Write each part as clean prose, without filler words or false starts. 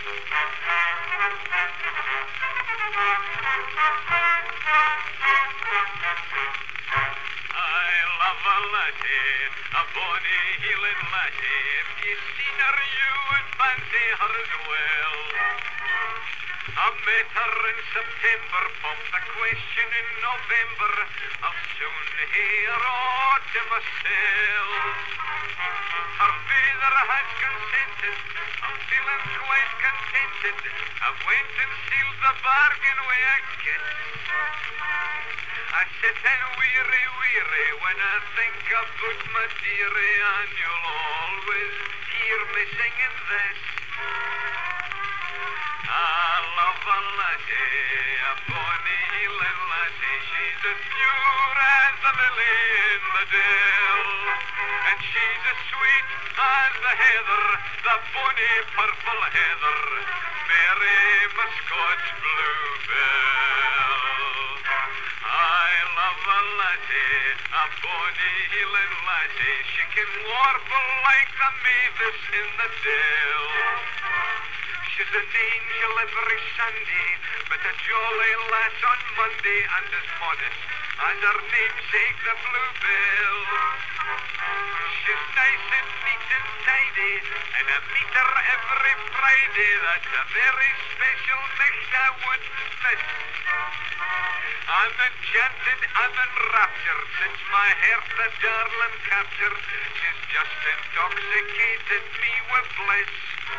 love a lassie, a bonny heeling lassie. If ye seen her, you would fancy her as well. I met her in September, popped the question in November. I'll soon hear aught to myself. Her father has consented, I'm feeling quite contented. I went and sealed the bargain with a kiss. I sit and weary when I think about my dearie, and you'll always hear me singing this. I love a lassie, a bonny heeling lassie. She's as pure as the lily in the dell, and she's as sweet as the heather, the bonny purple heather, Mary, my Scotch bluebell. I love a lassie, a bonny heeling lassie. She can warble like the mavis in the dell. She's an angel every Sunday, but a jolly lass on Monday, and as modest as her namesake, the bluebell. She's nice and neat and tidy, and I meet her every Friday. That's a very special mix I wouldn't miss. I'm enchanted, I'm enraptured, since my heart the darling captured. She's just intoxicated me with bliss.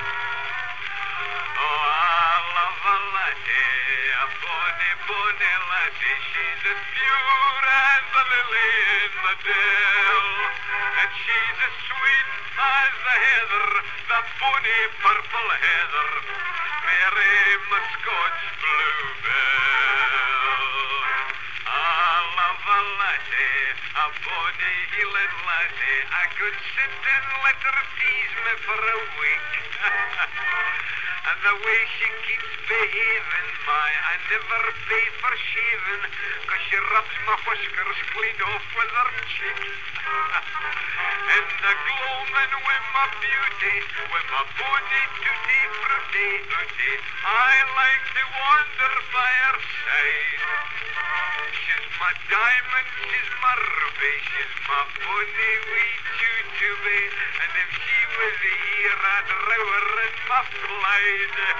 Oh, I love a lassie, a bonny, bonny lassie. She's as pure as the lily in the dell, and she's as sweet as the heather, the bonny purple heather, Mary, my Scotch bluebell. I love a lassie, a bonny heeling lassie. I could sit and let her tease me for a week. And the way she keeps behaving, I never pay for shaving, 'cause she rubs my whiskers clean off with her cheek. And the gloaming with my beauty, with my bonny tutti frutti, I like to wander by her side. She's my diamond, she's my ruby, she's my bonny wee choo-choo-bee, and if she was here, I'd row her in my flight.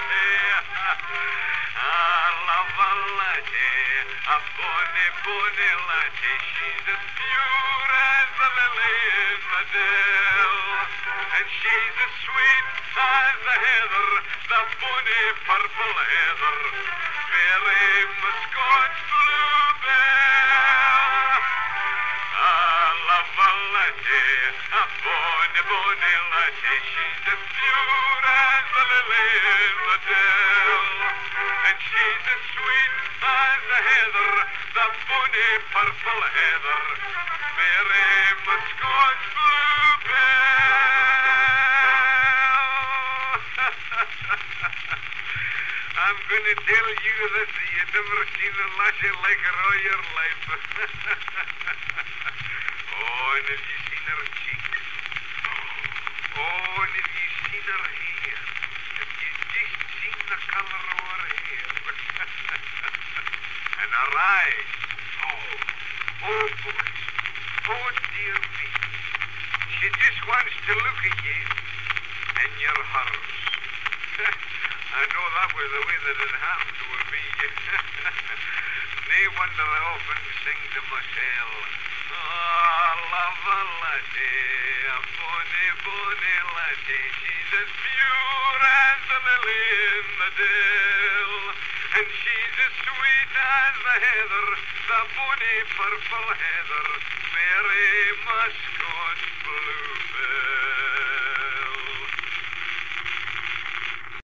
I love a lassie, a bonny, bonny lassie. She's as pure as the lily in the dell, and she's as sweet as the heather, the bonny purple heather, Mary, my Scotch bluebell. I love a lassie, a bonny, bonny lassie. She's as pure as the lily in the dell, and she's as sweet as the heather, the bonny purple heather, Mary, my Scotch bluebell. I'm going to tell you that you've never seen a lassie like her all your life. Oh, and have you seen her cheeks? Oh, and have you seen her hair? Have you just seen the colour of her hair? And her eyes? Oh, boys. Oh, dear me. She just wants to look at you, and you're hers. I know that was the way that it happened with me. No wonder I often sing to myself. Oh, I love a lassie, a bonny, bonny lassie. She's as pure as the lily in the dell, and she's as sweet as the heather, the bonny purple heather, Mary, my Scotch bluebell.